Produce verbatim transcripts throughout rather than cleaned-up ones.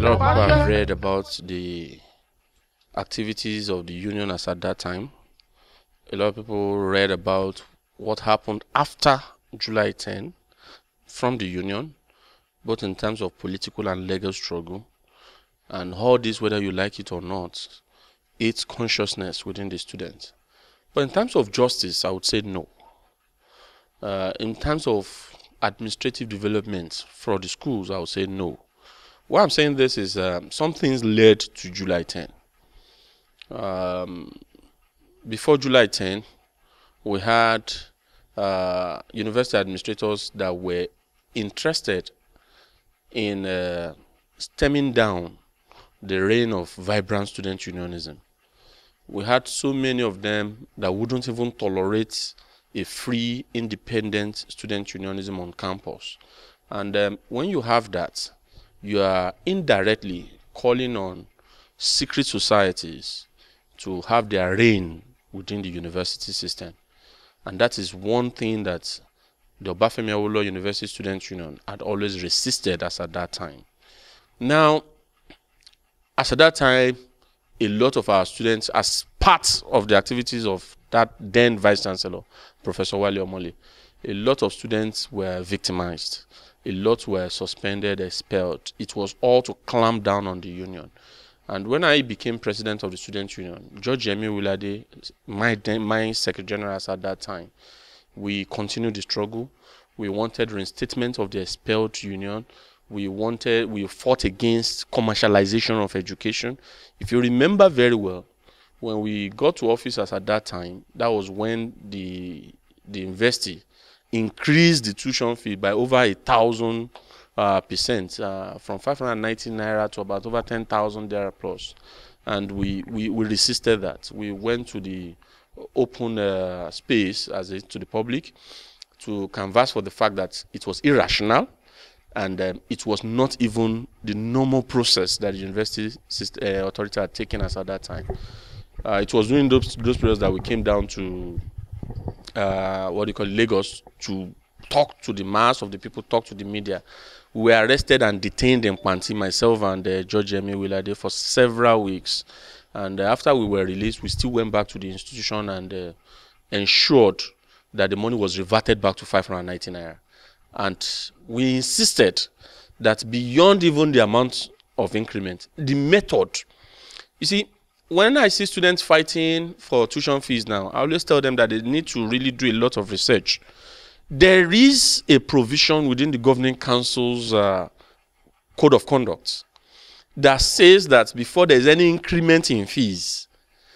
lot of people have read about the activities of the union as at that time. A lot of people read about what happened after July tenth from the union, both in terms of political and legal struggle, and all this, whether you like it or not, its consciousness within the students. But in terms of justice, I would say no. Uh, in terms of administrative development for the schools, I would say no. Why I'm saying this is um, some things led to July tenth. Um, before July tenth, we had uh, university administrators that were interested in uh, stemming down the reign of vibrant student unionism. We had so many of them that wouldn't even tolerate a free, independent student unionism on campus. And um, when you have that, you are indirectly calling on secret societies to have their reign within the university system. And that is one thing that the Obafemi Awolowo University Student Union had always resisted as at that time. Now, as at that time, a lot of our students, as part of the activities of that then Vice Chancellor, Professor Wale Omole, a lot of students were victimized. A lot were suspended, expelled. It was all to clamp down on the union. And when I became president of the student union, George Yemi Wilade, my, my secretary general at that time, we continued the struggle. We wanted reinstatement of the expelled union. We wanted, we fought against commercialization of education. If you remember very well, when we got to office at that time, that was when the, the university increased the tuition fee by over a thousand uh, percent, uh, from five hundred ninety naira to about over ten thousand naira plus. And we, we, we resisted that. We went to the open uh, space as a, to the public to canvass for the fact that it was irrational and um, it was not even the normal process that the university system, uh, authority had taken us at that time. Uh, it was during those, those periods that we came down to Uh, what do you call Lagos to talk to the mass of the people, talk to the media. We were arrested and detained in Panti, myself and uh, George Yemi Wilade, for several weeks. And uh, after we were released, we still went back to the institution and uh, ensured that the money was reverted back to five hundred ninety naira. And we insisted that beyond even the amount of increment, the method, you see, when I see students fighting for tuition fees now, I always tell them that they need to really do a lot of research. There is a provision within the Governing Council's uh, Code of Conduct that says that before there is any increment in fees,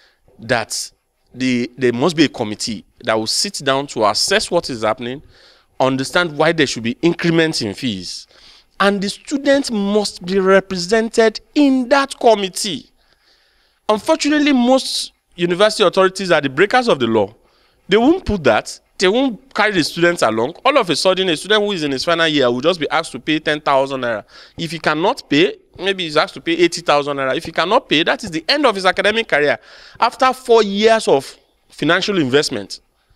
that the, there must be a committee that will sit down to assess what is happening, understand why there should be increments in fees, and the students must be represented in that committee. Unfortunately, most university authorities are the breakers of the law. They won't put that. They won't carry the students along. All of a sudden, a student who is in his final year will just be asked to pay ten thousand naira. If he cannot pay, maybe he's asked to pay eighty thousand naira. If he cannot pay, that is the end of his academic career. After four years of financial investment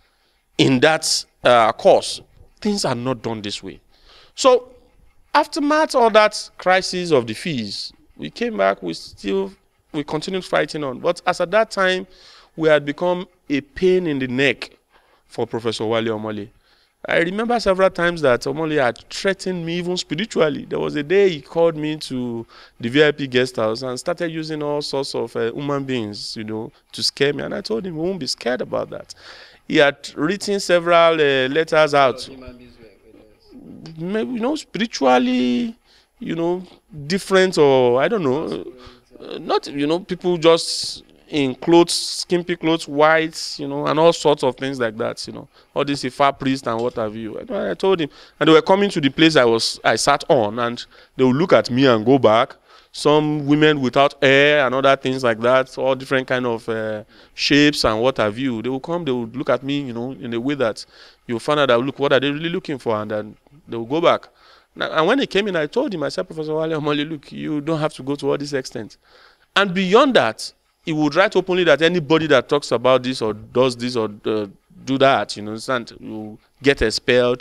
in that uh, course, things are not done this way. So, aftermath all that crisis of the fees, we came back, we still... we continued fighting on. But as at that time, we had become a pain in the neck for Professor Wale Omole. I remember several times that Omole had threatened me even spiritually. There was a day he called me to the V I P guest house and started using all sorts of uh, human beings, you know, to scare me. And I told him we won't be scared about that. He had written several uh, letters out. Human beings were, maybe, you know, spiritually, you know, different, or I don't know. Uh, not, you know, people just in clothes, skimpy clothes, whites, you know, and all sorts of things like that, you know. All this Ifa priest and what have you. I, I told him. And they were coming to the place I was, I sat on, and they would look at me and go back. Some women without hair and other things like that, all different kind of uh, shapes and what have you. They would come, they would look at me, you know, in a way that you'll find out that, look, what are they really looking for? And then they will go back. And when he came in, I told him, I said, Professor Wale Omole, look, you don't have to go to all this extent. And beyond that, he would write openly that anybody that talks about this or does this or uh, do that, you know, understand, you get expelled,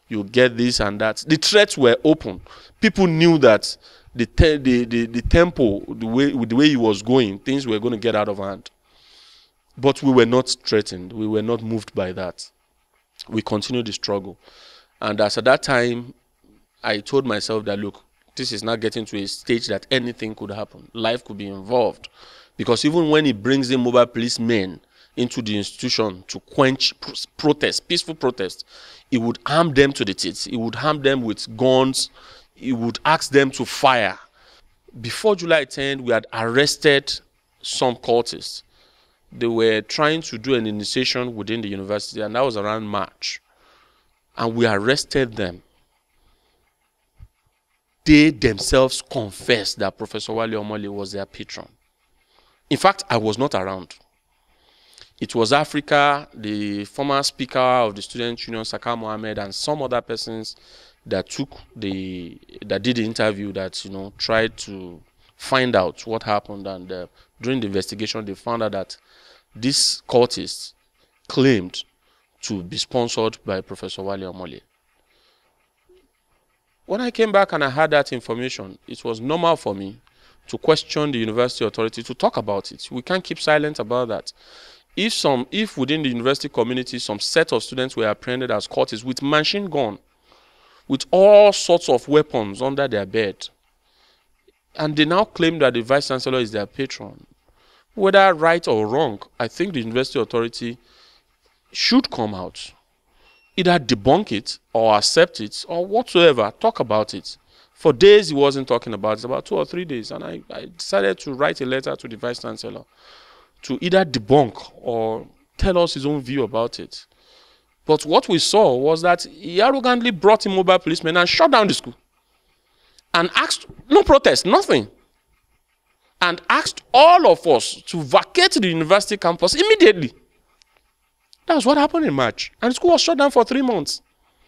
you get this and that. The threats were open. People knew that the te the, the the tempo, the way the way he was going, things were going to get out of hand. But we were not threatened. We were not moved by that. We continued the struggle. And as at that time, I told myself that, look, this is not getting to a stage that anything could happen. Life could be involved. Because even when he brings in mobile policemen into the institution to quench protest, peaceful protest, he would arm them to the teeth. He would arm them with guns. He would ask them to fire. Before July tenth, we had arrested some cultists. They were trying to do an initiation within the university, and that was around March. And we arrested them. They themselves confessed that Professor Wale Omole was their patron. In fact, I was not around. It was Africa, the former speaker of the Student Union, Saka Mohammed, and some other persons that took the, that did the interview, that, you know, tried to find out what happened. And uh, during the investigation, they found out that these cultists claimed to be sponsored by Professor Wale Omole. When I came back and I had that information, it was normal for me to question the university authority, to talk about it. We can't keep silent about that. If some, if within the university community, some set of students were apprehended as cultists with machine gun, with all sorts of weapons under their bed, and they now claim that the vice chancellor is their patron, whether right or wrong, I think the university authority should come out, either debunk it or accept it or whatsoever, talk about it. For days he wasn't talking about it, about two or three days, and I, I decided to write a letter to the vice chancellor to either debunk or tell us his own view about it. But what we saw was that he arrogantly brought in mobile policemen and shut down the school. And asked, no protest, nothing. And asked all of us to vacate the university campus immediately. That's what happened in March. And the school was shut down for three months.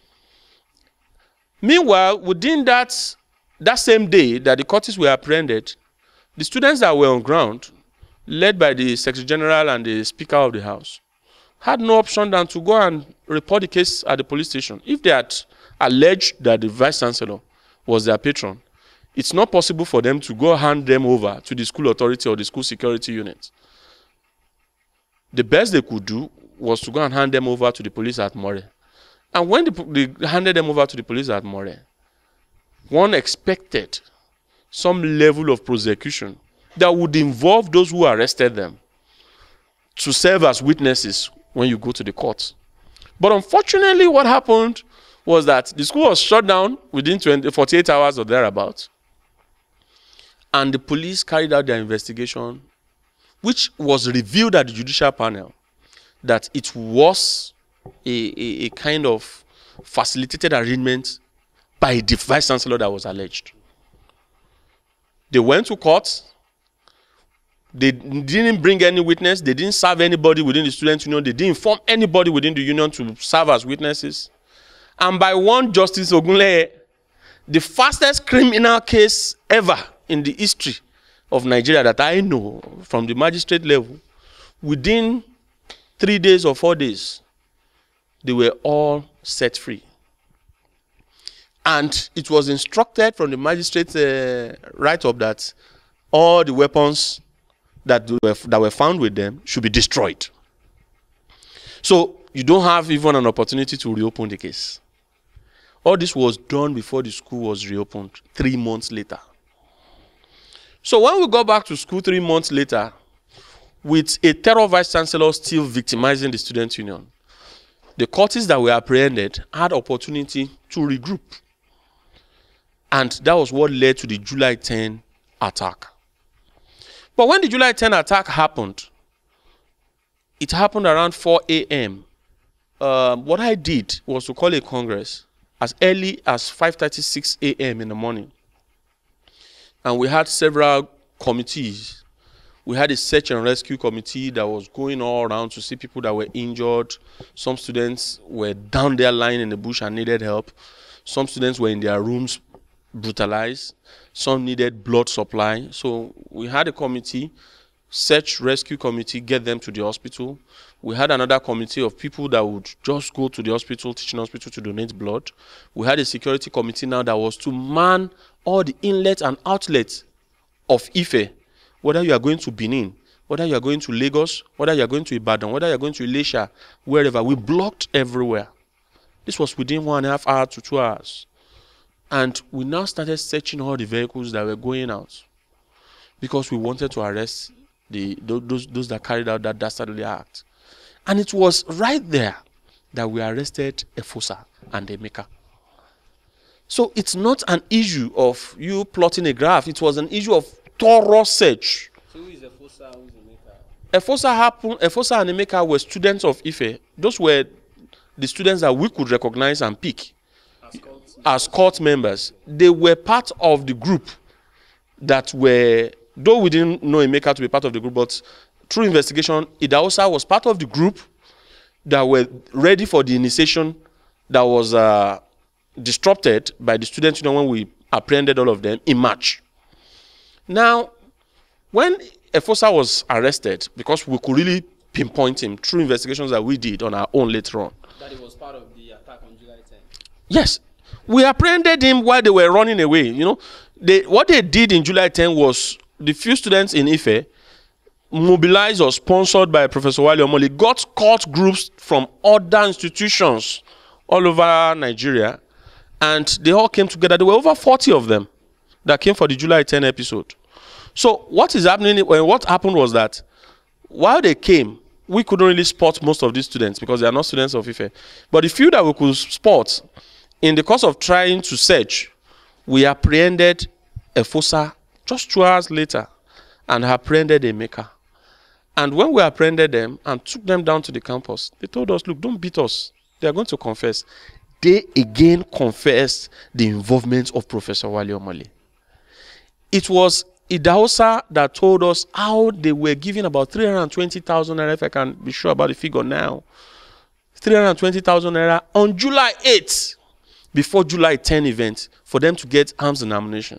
Meanwhile, within that, that same day that the cultists were apprehended, the students that were on ground, led by the Secretary General and the Speaker of the House, had no option than to go and report the case at the police station. If they had alleged that the Vice Chancellor was their patron, it's not possible for them to go hand them over to the school authority or the school security unit. The best they could do was to go and hand them over to the police at More. And when they, they handed them over to the police at More, one expected some level of prosecution that would involve those who arrested them to serve as witnesses when you go to the court. But unfortunately, what happened was that the school was shut down within twenty, forty-eight hours or thereabouts. And the police carried out their investigation, which was revealed at the judicial panel, that it was a, a, a kind of facilitated arrangement by the vice chancellor that was alleged. They went to court. They didn't bring any witness. They didn't serve anybody within the student union. They didn't inform anybody within the union to serve as witnesses. And by one Justice Ogunleye, the fastest criminal case ever in the history of Nigeria that I know from the magistrate level, within three days or four days, they were all set free. And it was instructed from the magistrate's uh, write-up that all the weapons that were, that were found with them should be destroyed. So you don't have even an opportunity to reopen the case. All this was done before the school was reopened three months later. So when we got back to school three months later, with a terror vice chancellor still victimizing the student union, the cultists that were apprehended had opportunity to regroup. And that was what led to the July tenth attack. But when the July tenth attack happened, it happened around four A M Uh, what I did was to call a congress as early as five thirty-six A M in the morning. And we had several committees. We had a search and rescue committee that was going all around to see people that were injured. Some students were down there lying in the bush and needed help. Some students were in their rooms brutalized. Some needed blood supply. So we had a committee. search rescue committee, get them to the hospital. We had another committee of people that would just go to the hospital, teaching hospital, to donate blood. We had a security committee now that was to man all the inlets and outlets of Ife, whether you are going to Benin, whether you are going to Lagos, whether you are going to Ibadan, whether you are going to Ilesha, wherever. We blocked everywhere. This was within one and a half hours to two hours. And we now started searching all the vehicles that were going out because we wanted to arrest the those, those that carried out that dastardly act. And it was right there that we arrested Efosa and Emeka. So it's not an issue of you plotting a graph. It was an issue of thorough search. So who is Efosa, who is Emeka? Efosa, happened, Efosa and Emeka were students of Ife. Those were the students that we could recognize and pick as cult, as cult members. They were part of the group that were, though we didn't know Emeka to be part of the group, but through investigation, Idahosa was part of the group that were ready for the initiation that was uh, disrupted by the students, you know, when we apprehended all of them in March. Now, when Efosa was arrested, because we could really pinpoint him through investigations that we did on our own later on. That he was part of the attack on July tenth. Yes. We apprehended him while they were running away. You know, they, what they did in July tenth was the few students in Ife, mobilized or sponsored by Professor Wale Omole, got cult groups from other institutions all over Nigeria, and they all came together. There were over forty of them that came for the July tenth episode. So what is happening? Well, what happened was that while they came, we couldn't really spot most of these students because they are not students of Ife. But the few that we could spot, in the course of trying to search, we apprehended Efosa just two hours later and apprehended Emeka. And when we apprehended them and took them down to the campus, they told us, look, don't beat us. They are going to confess. They again confessed the involvement of Professor Wale Omole. It was Idahosa that told us how they were giving about three hundred twenty thousand naira, if I can be sure about the figure now, three hundred twenty thousand naira on July eighth, before July tenth event, for them to get arms and ammunition.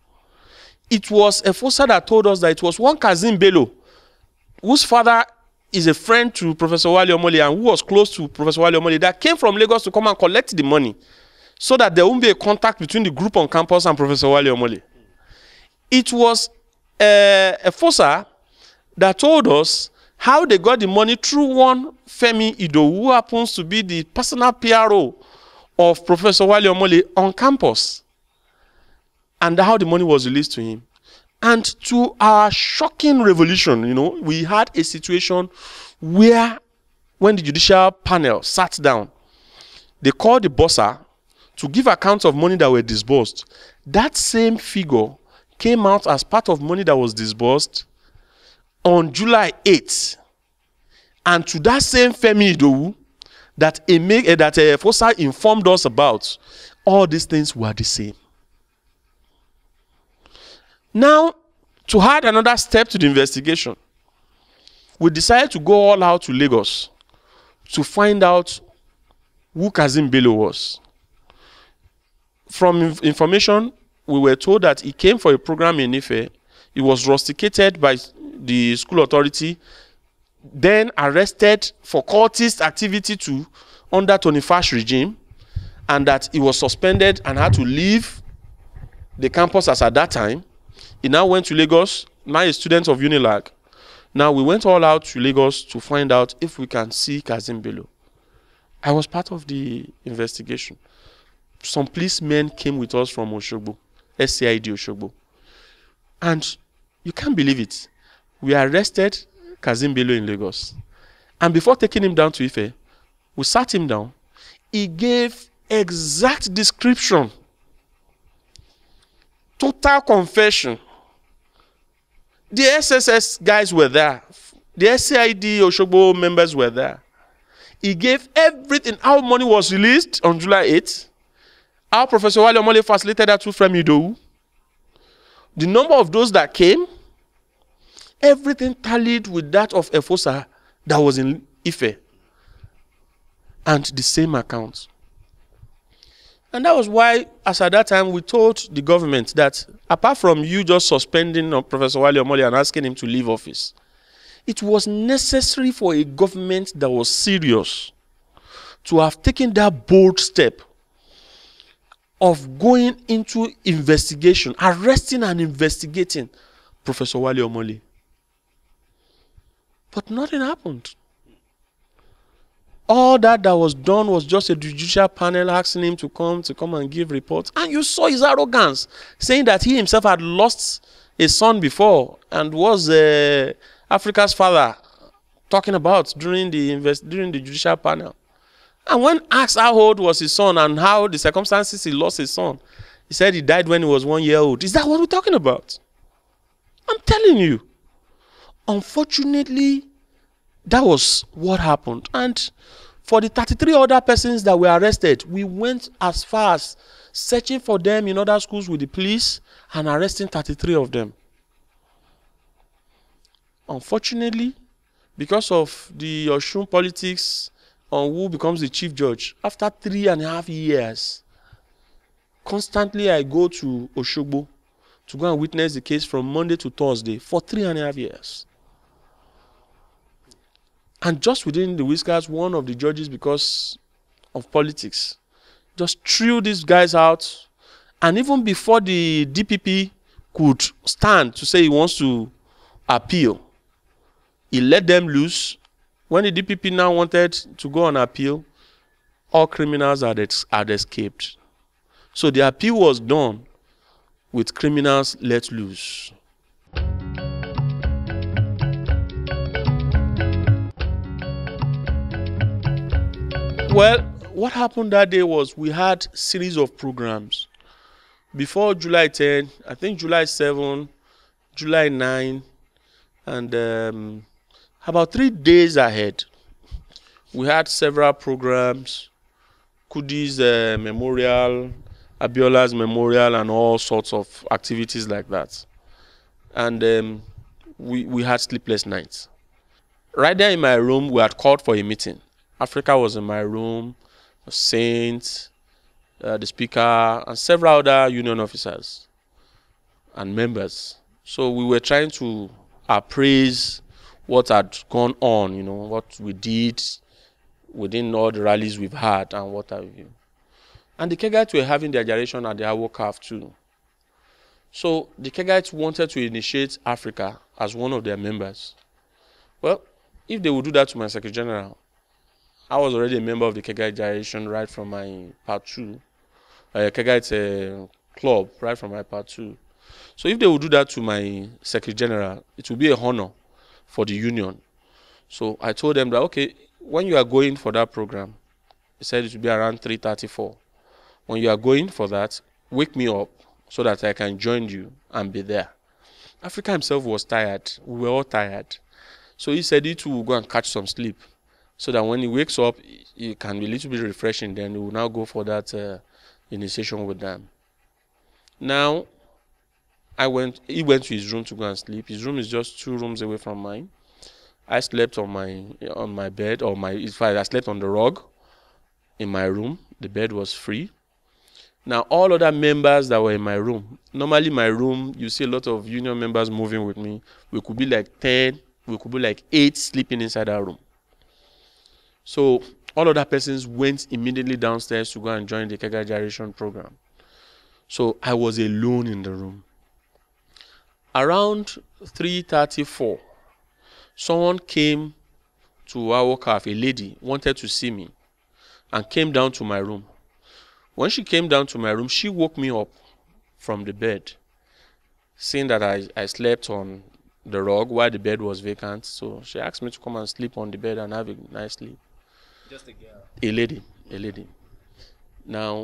It was Efosa that told us that it was one Kazim Bello, whose father is a friend to Professor Wale Omole and who was close to Professor Wale Omole, that came from Lagos to come and collect the money so that there won't be a contact between the group on campus and Professor Wale Omole. It was uh, Efosa that told us how they got the money through one Femi Ido, who happens to be the personal P R O of Professor Wale Omole on campus, and how the money was released to him. And to our shocking revelation, you know, we had a situation where when the judicial panel sat down, they called the bursar to give accounts of money that were disbursed. That same figure came out as part of money that was disbursed on July eighth. And to that same Femi Idowu that Eme, that uh, Efosa informed us about, all these things were the same. Now, to add another step to the investigation, we decided to go all out to Lagos to find out who Kazim Bello was. From inf information, we were told that he came for a program in Ife. He was rusticated by the school authority, then arrested for cultist activity to under Tony Fash regime, and that he was suspended and had to leave the campus as at that time. He now went to Lagos, now a student of Unilag. Now we went all out to Lagos to find out if we can see Kazim Bello. I was part of the investigation. Some policemen came with us from Oshogbo, S C I D Oshogbo. And you can't believe it. We arrested Kazim Bello in Lagos. And before taking him down to Ife, we sat him down. He gave exact description, total confession. The S S S guys were there. The S C I D Oshogbo members were there. He gave everything, how money was released on July eighth, how Professor Wale Omole facilitated that through Femi Idowu, the number of those that came, everything tallied with that of Efosa that was in Ife, and the same account. And that was why, as at that time, we told the government that apart from you just suspending Professor Wale Omole and asking him to leave office, It was necessary for a government that was serious to have taken that bold step of going into investigation, arresting and investigating Professor Wale Omole. But nothing happened. All that that was done was just a judicial panel asking him to come to come and give reports. And you saw his arrogance, saying that he himself had lost a son before and was uh, Africa's father, talking about during the invest during the judicial panel. And when asked how old was his son and how the circumstances he lost his son, he said he died when he was one year old. Is that what we're talking about? I'm telling you. Unfortunately, that was what happened. And for the thirty-three other persons that were arrested, we went as far as searching for them in other schools with the police and arresting thirty-three of them. Unfortunately, because of the Osun politics on who becomes the chief judge, after three and a half years, constantly I go to Osogbo to go and witness the case from Monday to Thursday for three and a half years. And just within the whiskers, one of the judges, because of politics, just threw these guys out. And even before the D P P could stand to say he wants to appeal, he let them loose. When the D P P now wanted to go on appeal, all criminals had, ex had escaped. So the appeal was done with criminals let loose. Well, what happened that day was we had a series of programs. Before July tenth, I think July seventh, July ninth, and um, about three days ahead, we had several programs, Kudi's uh, Memorial, Abiola's Memorial, and all sorts of activities like that. And um, we, we had sleepless nights. Right there in my room, we had called for a meeting. Africa was in my room, the Saint, uh, the Speaker, and several other union officers and members. So we were trying to appraise what had gone on, you know, what we did within all the rallies we've had and what have you. And the Kegites were having their gyration at the O A U C A F too. So the Kegites wanted to initiate Africa as one of their members. Well, if they would do that to my Secretary General, I was already a member of the Kegite gyration right from my part two, uh, Kegite uh, club right from my part two. So if they would do that to my Secretary General, it would be a honor for the union. So I told them that, okay, when you are going for that program, he said it would be around three thirty-four. When you are going for that, wake me up so that I can join you and be there. Africa himself was tired. We were all tired. So he said he too will go and catch some sleep, so that when he wakes up, it can be a little bit refreshing. Then he will now go for that uh, initiation with them. Now, I went. He went to his room to go and sleep. His room is just two rooms away from mine. I slept on my on my bed, or my. In fact, I slept on the rug in my room. The bed was free. Now, all other members that were in my room. Normally, my room, you see a lot of union members moving with me. We could be like ten. We could be like eight sleeping inside our room. So all other persons went immediately downstairs to go and join the Kegite gyration program. So I was alone in the room. Around three thirty-four, someone came to our cafe, a lady wanted to see me and came down to my room. When she came down to my room, she woke me up from the bed, seeing that I, I slept on the rug while the bed was vacant. So she asked me to come and sleep on the bed and have a nice sleep. Just a girl. A lady, a lady. Now,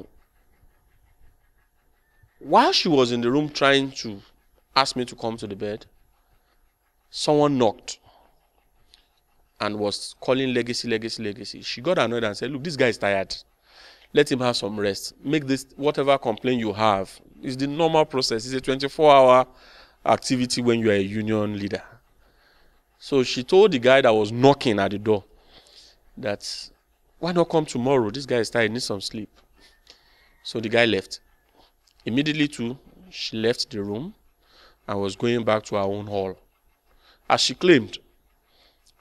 while she was in the room trying to ask me to come to the bed, someone knocked and was calling legacy, legacy, legacy. She got annoyed and said, look, this guy is tired. Let him have some rest. Make this, whatever complaint you have, it's the normal process. It's a twenty-four hour activity when you are a union leader. So she told the guy that was knocking at the door that, why not come tomorrow? This guy is tired, he needs some sleep. So the guy left. Immediately too, she left the room and was going back to her own hall. As she claimed,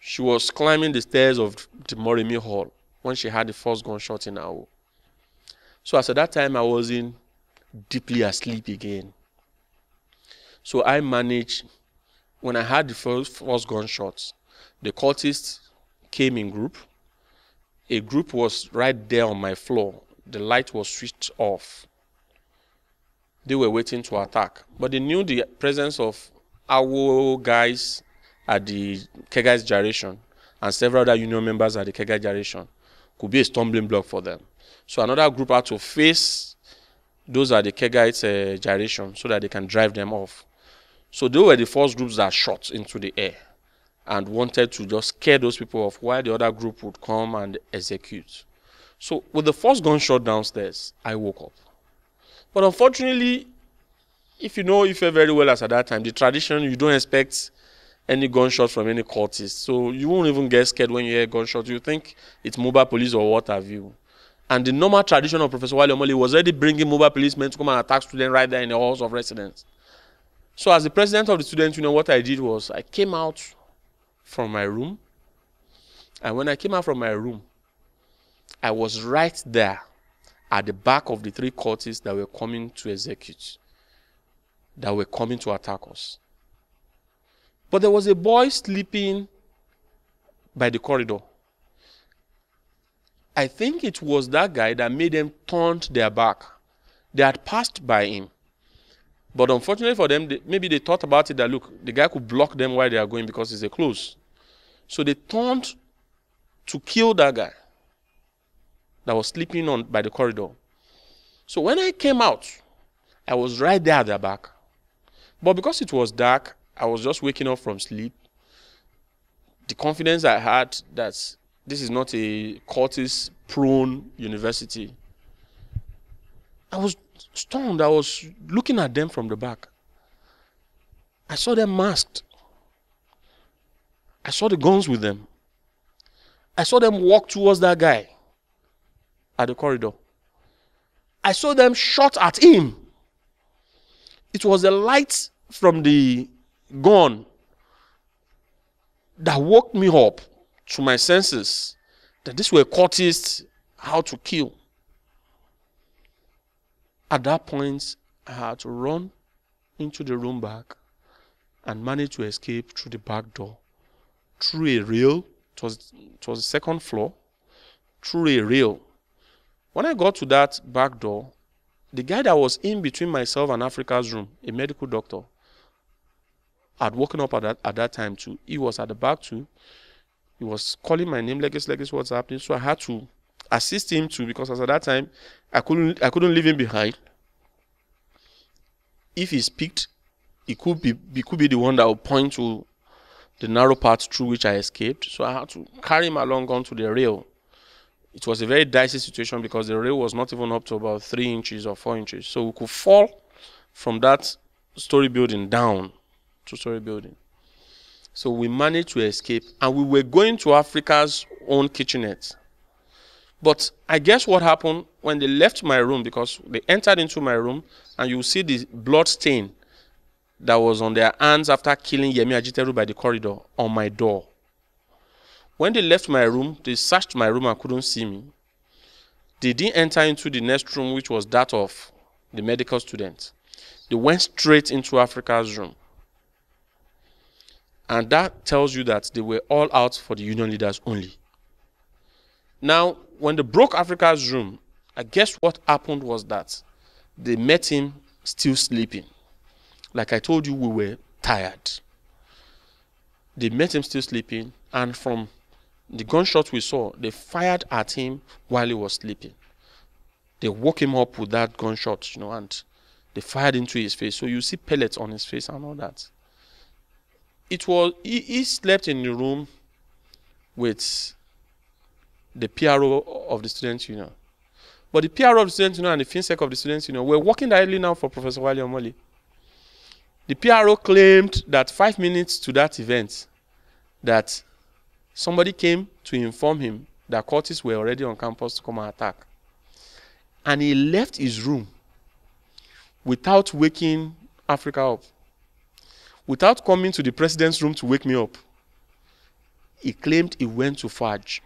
She was climbing the stairs of the Moremi Hall when she had the first gunshot in her hole. So as at that time, I was in deeply asleep again. So I managed, when I had the first, first gunshots, the cultists came in group. A group was right there on my floor. The light was switched off. They were waiting to attack. But they knew the presence of O A U guys at the Kega's gyration and several other union members at the Kega gyration could be a stumbling block for them. So another group had to face those at the Kega's uh, gyration so that they can drive them off. So they were the first groups that shot into the air and wanted to just scare those people off while the other group would come and execute. So with the first gunshot downstairs, I woke up. But unfortunately, if you know Ife very well as at that time, the tradition, you don't expect any gunshot from any cultist. So you won't even get scared when you hear gunshots. You think it's mobile police or what have you. And the normal tradition of Professor Wale Omole was already bringing mobile policemen to come and attack students right there in the halls of residence. So as the president of the student union, what I did was I came out from my room. And when I came out from my room, I was right there at the back of the three cultists that were coming to execute, that were coming to attack us. But there was a boy sleeping by the corridor. I think it was that guy that made them turn their back. They had passed by him. But unfortunately for them, they, maybe they thought about it that, look, the guy could block them while they are going because it's a close. So they turned to kill that guy that was sleeping on by the corridor. So when I came out, I was right there at their back. But because it was dark, I was just waking up from sleep. The confidence I had that this is not a cultist-prone university, I was stunned. I was looking at them from the back. I saw them masked. I saw the guns with them. I saw them walk towards that guy at the corridor. I saw them shot at him. It was the light from the gun that woke me up to my senses that these were cultists, how to kill. At that point, I had to run into the room back and manage to escape through the back door, through a rail. It was, it was the second floor, through a rail. When I got to that back door, the guy that was in between myself and Africa's room, a medical doctor, had woken up at that, at that time too. He was at the back too. He was calling my name, Legis, Legis, what's happening? So I had to assist him too, because as at that time, I couldn't, I couldn't leave him behind. If he speaked, he could be, he could be the one that would point to the narrow path through which I escaped. So I had to carry him along onto the rail. It was a very dicey situation because the rail was not even up to about three inches or four inches. So we could fall from that story building down, two-story building. So we managed to escape, and we were going to Africa's own kitchenette. But I guess what happened when they left my room, because they entered into my room, and you see the blood stain that was on their hands after killing Yemi Ajiteru by the corridor on my door. When they left my room, they searched my room and couldn't see me. They didn't enter into the next room, which was that of the medical student. They went straight into Africa's room. And that tells you that they were all out for the union leaders only. Now, when they broke Africa's room, I guess what happened was that they met him still sleeping. Like I told you, we were tired. They met him still sleeping, and from the gunshot we saw, they fired at him while he was sleeping. They woke him up with that gunshot, you know, and they fired into his face. So you see pellets on his face and all that. It was, he, he slept in the room with the P R O of the Students' Union. But the P R O of the Students' Union and the FinSec of the Students' Union were working directly now for Professor Wale Omole. The P R O claimed that five minutes to that event, that somebody came to inform him that cultists were already on campus to come and attack. And he left his room without waking Africa up, without coming to the president's room to wake me up. he claimed he went to Fudge.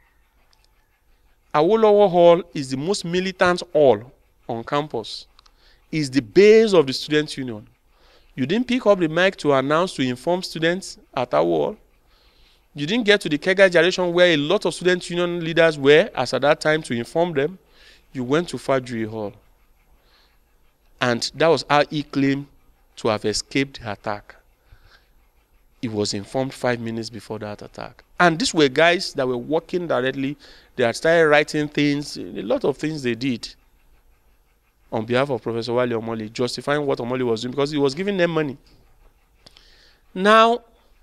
Awolowo Hall is the most militant hall on campus. It's the base of the student union. You didn't pick up the mic to announce, to inform students at our hall. You didn't get to the Kega generation where a lot of student union leaders were, as at that time, to inform them. You went to Fajri Hall. And that was how he claimed to have escaped the attack. He was informed five minutes before that attack. And these were guys that were working directly. They had started writing things, a lot of things they did on behalf of Professor Wale Omole, justifying what Omole was doing because he was giving them money. Now,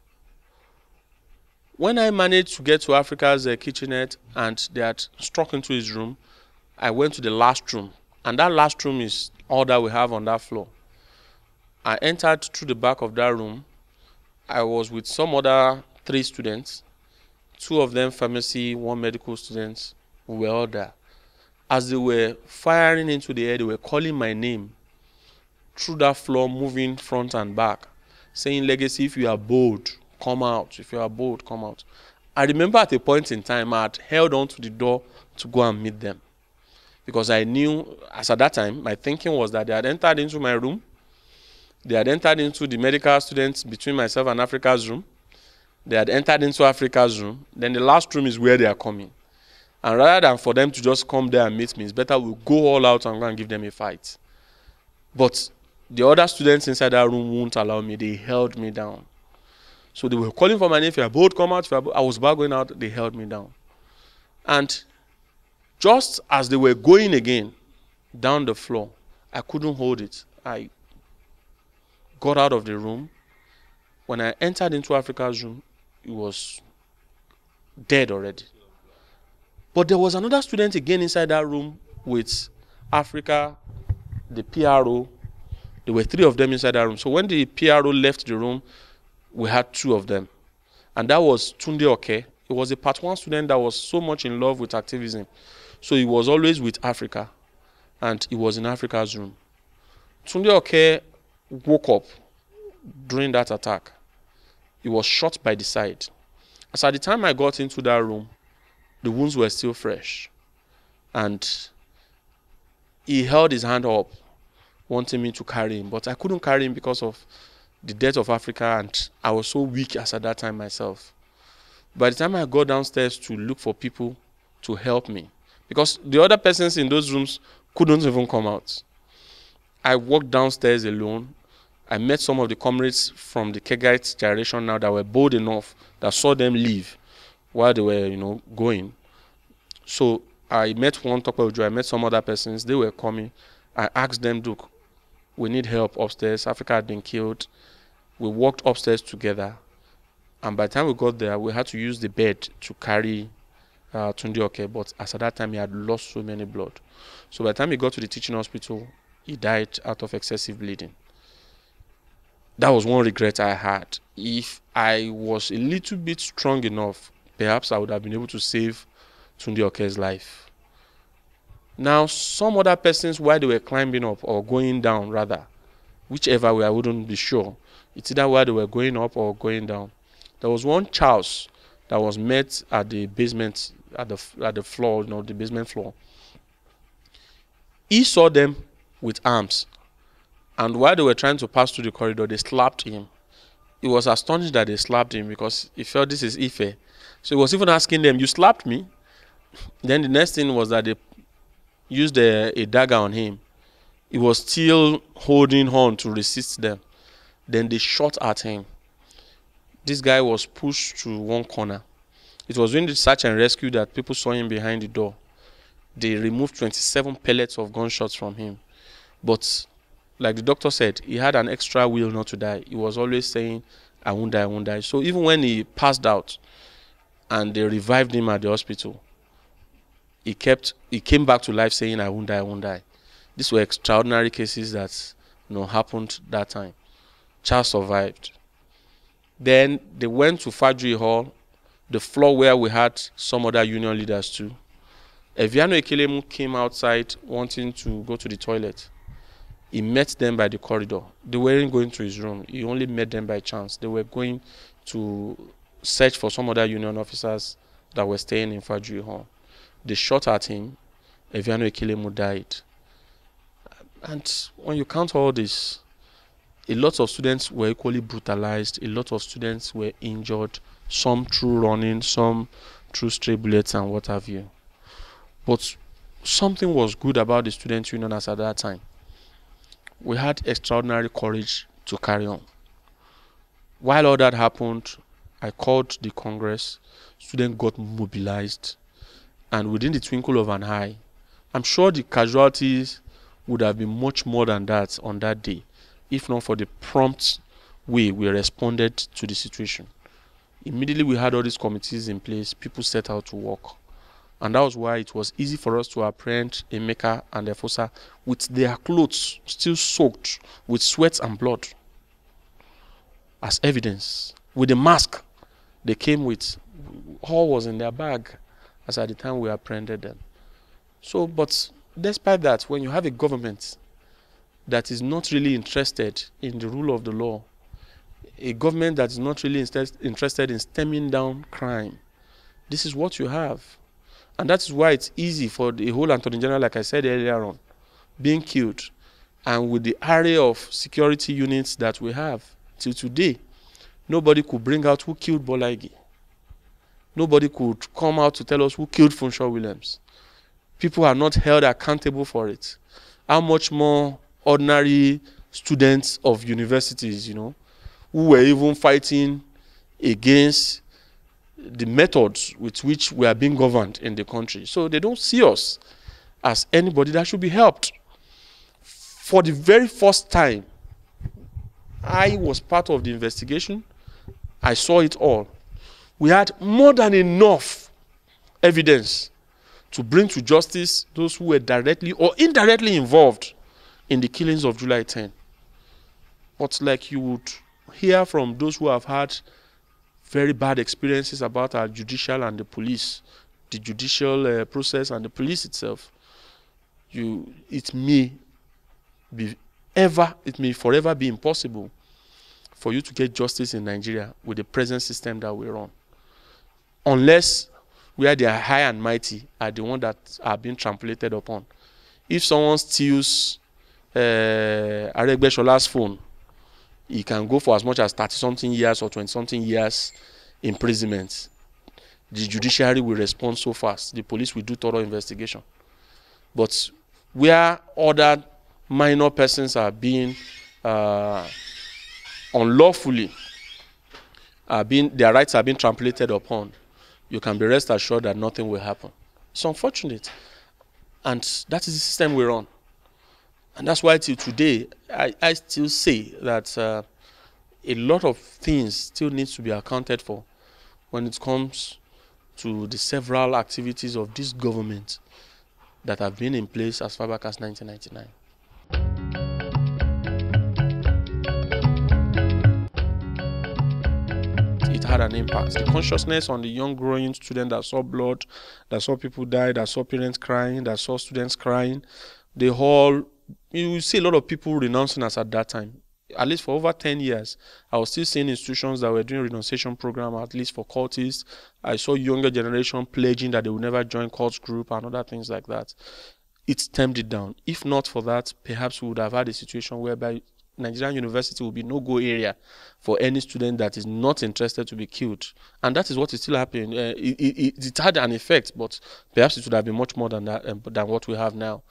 when I managed to get to Africa's uh, kitchenette and they had struck into his room, I went to the last room. And that last room is all that we have on that floor. I entered through the back of that room. I was with some other three students, two of them pharmacy, one medical students. We were all there. As they were firing into the air, they were calling my name through that floor, moving front and back, saying, Legacy, if you are bold, come out. If you are bold, come out. I remember at a point in time, I had held on to the door to go and meet them. Because I knew, as at that time, my thinking was that they had entered into my room. They had entered into the medical students between myself and Africa's room. They had entered into Africa's room. Then the last room is where they are coming. And rather than for them to just come there and meet me, it's better we go all out and go and give them a fight. But the other students inside that room won't allow me. They held me down. So they were calling for my name. If you are bold, come out. If you are bold. I was about going out. They held me down. And just as they were going again down the floor, I couldn't hold it. I got out of the room. When I entered into Africa's room, it was dead already. But there was another student again inside that room with Africa, the P R O. There were three of them inside that room. So when the P R O left the room, we had two of them. And that was Tunde Oke. He was a part one student that was so much in love with activism. So he was always with Africa. And he was in Africa's room. Tunde Oke woke up during that attack. He was shot by the side. As at the time I got into that room, the wounds were still fresh. And he held his hand up, wanting me to carry him. But I couldn't carry him because of the death of Africa, and I was so weak as at that time myself. By the time I got downstairs to look for people to help me, because the other persons in those rooms couldn't even come out, I walked downstairs alone. I met some of the comrades from the Kegite generation now that were bold enough, that saw them leave while they were, you know, going. So I met one Tope Ojo, I met some other persons, they were coming. I asked them, look, we need help upstairs. Africa had been killed. We walked upstairs together. And by the time we got there, we had to use the bed to carry uh, Tunde Oke. But as at that time, he had lost so many blood. So by the time he got to the teaching hospital, he died out of excessive bleeding. That was one regret I had. If I was a little bit strong enough, perhaps I would have been able to save Tunde Oke's life. Now, some other persons, while they were climbing up or going down, rather, whichever way, I wouldn't be sure. It's either while they were going up or going down. There was one Charles that was met at the basement, at the at the floor, you know, the basement floor. He saw them with arms, and while they were trying to pass through the corridor, they slapped him. He was astonished that they slapped him because he felt this is Ife. So he was even asking them, "You slapped me?" Then the next thing was that they used a, a dagger on him. He was still holding on to resist them. Then they shot at him. This guy was pushed to one corner. It was during the search and rescue that people saw him behind the door. They removed twenty-seven pellets of gunshots from him. But like the doctor said, he had an extra will not to die. He was always saying, I won't die, I won't die. So even when he passed out and they revived him at the hospital, he kept he came back to life saying, I won't die, I won't die. These were extraordinary cases that, you know, happened that time. Charles survived. Then they went to Fajri Hall, the floor where we had some other union leaders too. Eviano Ekelemu came outside wanting to go to the toilet. He met them by the corridor. They weren't going to his room. He only met them by chance. They were going to search for some other union officers that were staying in Fajui Hall. They shot at him. Eviano Ekilemu died. And when you count all this, a lot of students were equally brutalized. A lot of students were injured, some through running, some through stray bullets and what have you. But something was good about the student union as at that time. We had extraordinary courage to carry on. While all that happened, I called the Congress, students got mobilized, and within the twinkle of an eye, I'm sure the casualties would have been much more than that on that day, if not for the prompt way we responded to the situation. Immediately we had all these committees in place, people set out to work. And that was why it was easy for us to apprehend Emeka and Efosa with their clothes still soaked with sweat and blood as evidence. With the mask they came with, all was in their bag as at the time we apprehended them. So, but despite that, when you have a government that is not really interested in the rule of the law, a government that is not really interested in stemming down crime, this is what you have. And that is why it's easy for the whole Attorney General, like I said earlier on, being killed. And with the array of security units that we have till today, nobody could bring out who killed Bolaigi. Nobody could come out to tell us who killed Funshaw Williams. People are not held accountable for it. How much more ordinary students of universities, you know, who were even fighting against the methods with which we are being governed in the country. So they don't see us as anybody that should be helped. For the very first time, I was part of the investigation. I saw it all. We had more than enough evidence to bring to justice those who were directly or indirectly involved in the killings of July tenth. But like you would hear from those who have had very bad experiences about our judicial and the police, the judicial uh, process and the police itself, you, it may be ever, it may forever be impossible for you to get justice in Nigeria with the present system that we're on. Unless where the high and mighty are the ones that are being tramplated upon. If someone steals uh, Aregbesol's phone, he can go for as much as thirty-something years or twenty-something years imprisonment. The judiciary will respond so fast. The police will do thorough investigation. But where other minor persons are being uh, unlawfully, are being, their rights are being tramplated upon, you can be rest assured that nothing will happen. It's unfortunate. And that is the system we're on. And that's why till today, I, I still say that uh, a lot of things still needs to be accounted for when it comes to the several activities of this government that have been in place as far back as nineteen ninety-nine. It had an impact. The consciousness on the young growing student that saw blood, that saw people die, that saw parents crying, that saw students crying, the whole, you will see a lot of people renouncing us at that time. At least for over ten years, I was still seeing institutions that were doing renunciation program, at least for cultists. I saw younger generation pledging that they would never join cult group and other things like that. It stemmed it down. If not for that, perhaps we would have had a situation whereby Nigerian university will be no-go area for any student that is not interested to be killed. And that is what is still happening. Uh, it, it, it had an effect, but perhaps it would have been much more than that, um, than what we have now.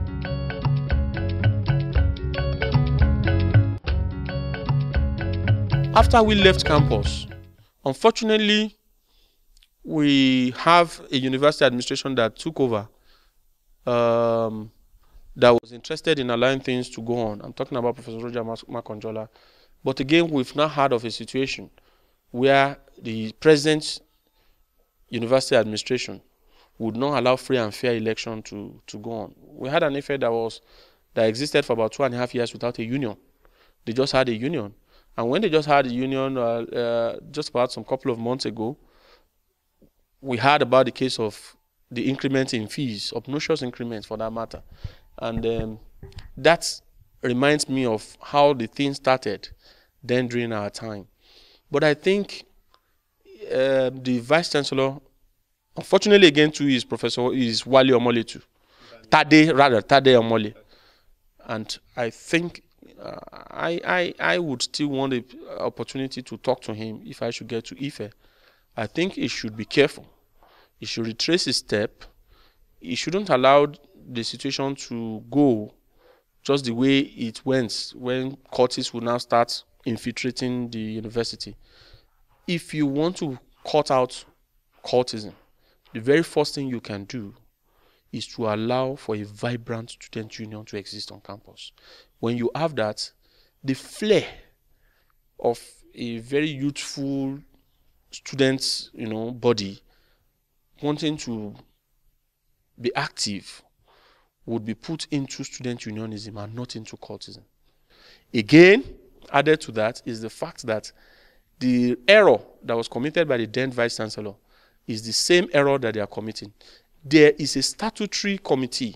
After we left campus, unfortunately, we have a university administration that took over, um, that was interested in allowing things to go on. I'm talking about Professor Roger Makonjola. But again, we've now heard of a situation where the present university administration would not allow free and fair election to, to go on. We had an affair that was that existed for about two and a half years without a union. They just had a union. And when they just had a union, uh, uh, just about some couple of months ago, we heard about the case of the increment in fees, obnoxious increments for that matter. And um, that reminds me of how the thing started then during our time. But I think uh, the Vice Chancellor, unfortunately again too, is Professor is Wale Omole too. Tade, rather, Tade Omole. And I think uh, I, I, I would still want the opportunity to talk to him if I should get to Ife. I think he should be careful. He should retrace his step. He shouldn't allow the situation to go just the way it went when cultists will now start infiltrating the university. If you want to cut out cultism, the very first thing you can do is to allow for a vibrant student union to exist on campus. When you have that, the flair of a very youthful student, you know, body wanting to be active would be put into student unionism and not into cultism. Again, added to that is the fact that the error that was committed by the then Vice Chancellor is the same error that they are committing. There is a statutory committee,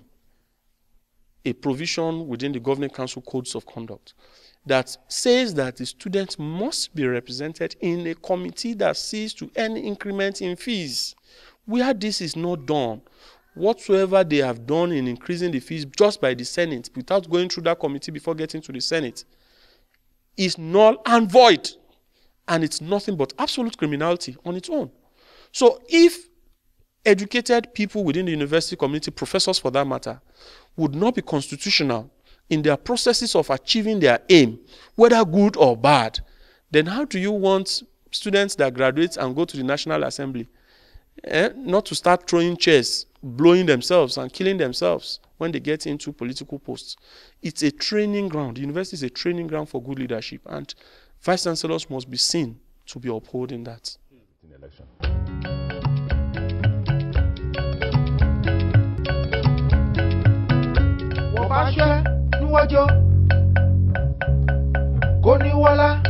a provision within the Governing Council Codes of Conduct that says that the students must be represented in a committee that sees to any increment in fees. Where this is not done, whatsoever they have done in increasing the fees just by the Senate, without going through that committee before getting to the Senate, is null and void. And it's nothing but absolute criminality on its own. So if educated people within the university community, professors for that matter, would not be constitutional in their processes of achieving their aim, whether good or bad, then how do you want students that graduate and go to the National Assembly eh, not to start throwing chairs, blowing themselves and killing themselves when they get into political posts? It's a training ground. The university is a training ground for good leadership, and vice chancellors must be seen to be upholding that. In election. Wọ́n bá ṣẹ́ níwájú, kò ní wọ́lá.